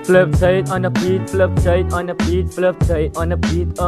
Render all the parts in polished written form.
Flip Jade on the beat, flip Jade on the beat, flip Jade on the beat,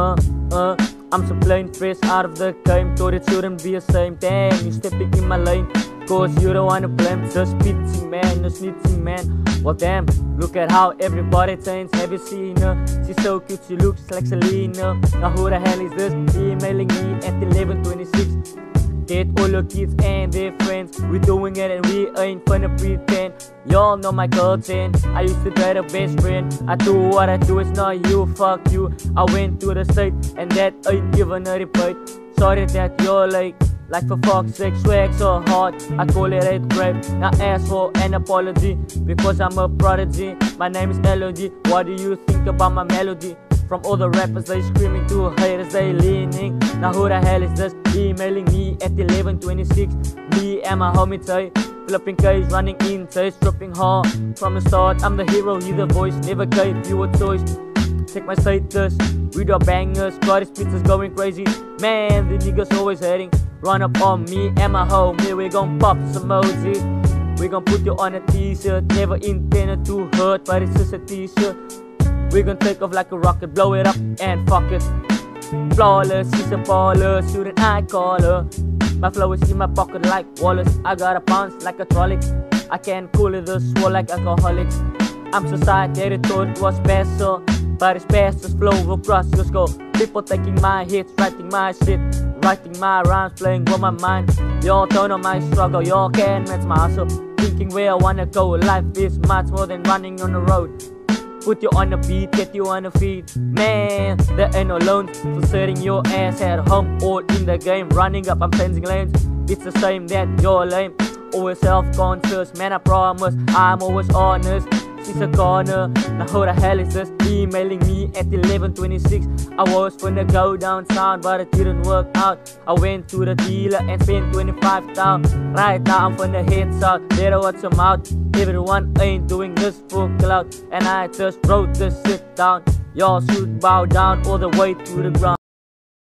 I'm so plain fresh out of the game. Thought it shouldn't be the same. Damn, you stepping in my lane, cause you don't wanna blame. Just pity man, just snitching man. Well damn, look at how everybody changed. Have you seen her? She's so cute, she looks like Selena. Now who the hell is this? Emailing me at 11:26. Get all your kids and their friends. We doing it and we ain't finna pretend. Y'all know my content. I used to date a best friend. I do what I do, it's not you, fuck you. I went to the state and that ain't given a rebate. Sorry that you're late. Like for fuck's sake, swag so hard, I call it a grape. Now ask for an apology, because I'm a prodigy. My name is LOD, what do you think about my melody? From all the rappers, they screaming to haters, they leaning. Now who the hell is this? Emailing me at 11:26. Me and my homie Tay, flipping case, running in taste, dropping hard. From the start, I'm the hero, you the voice, never gave you a choice. Check my status, we do bangers, got his pizzas going crazy. Man, the niggas always hating. Run up on me and my homie, we gon' pop some emoji. We gon' put you on a t-shirt, never intended to hurt, but it's just a t-shirt. We gon' take off like a rocket, blow it up and fuck it. Flawless, she's a baller, shooting I call her. My flow is in my pocket like Wallace. I got a bounce like a trolley. I can cool it, the swole like alcoholics. I'm so sad that it thought it was special, but it's best to flow across your skull. People taking my hits, writing my shit, writing my rhymes, playing with my mind. Y'all don't know my struggle, y'all can't match my hustle. Thinking where I wanna go, life is much more than running on the road. Put you on the beat, get you on the feet. Man, there ain't no loans for sitting your ass at home or in the game. Running up, I'm changing lanes. It's the same that you're lame. Always self-conscious, man I promise I'm always honest. She's a corner, now who the hell is this? Emailing me at 11:26. I was finna go downtown, but it didn't work out. I went to the dealer and spent 25,000. Right now I'm finna head south, better watch them out. Everyone ain't doing this for clout, and I just wrote this shit down. Y'all should bow down all the way to the ground.